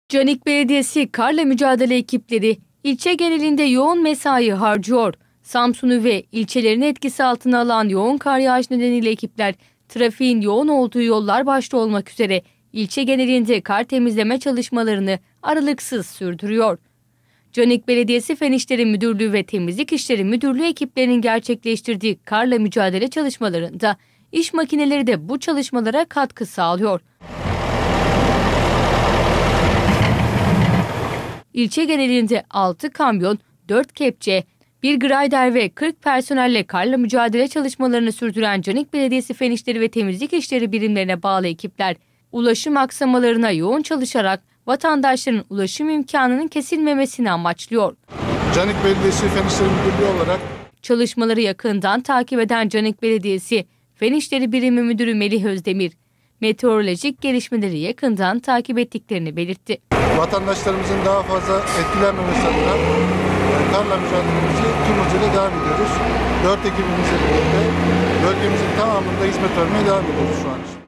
Canik Belediyesi karla mücadele ekipleri ilçe genelinde yoğun mesai harcıyor. Samsun'u ve ilçelerin etkisi altına alan yoğun kar yağışı nedeniyle ekipler trafiğin yoğun olduğu yollar başta olmak üzere ilçe genelinde kar temizleme çalışmalarını aralıksız sürdürüyor. Canik Belediyesi Fen İşleri Müdürlüğü ve Temizlik İşleri Müdürlüğü ekiplerinin gerçekleştirdiği karla mücadele çalışmalarında iş makineleri de bu çalışmalara katkı sağlıyor. İlçe genelinde 6 kamyon, 4 kepçe, 1 grayder ve 40 personelle karla mücadele çalışmalarını sürdüren Canik Belediyesi Fen İşleri ve Temizlik İşleri birimlerine bağlı ekipler, ulaşım aksamalarına yoğun çalışarak vatandaşların ulaşım imkanının kesilmemesini amaçlıyor. Canik Belediyesi Fen İşleri Müdürlüğü olarak Çalışmaları yakından takip eden Canik Belediyesi Fen İşleri Birimi Müdürü Melih Özdemir, meteorolojik gelişmeleri yakından takip ettiklerini belirtti. Vatandaşlarımızın daha fazla etkilenmemesi adına karla mücadelemizi tüm hızıyla devam ediyoruz. 4 ekibimizle birlikte bölgemizin tamamında hizmet vermeye devam ediyoruz şu an için.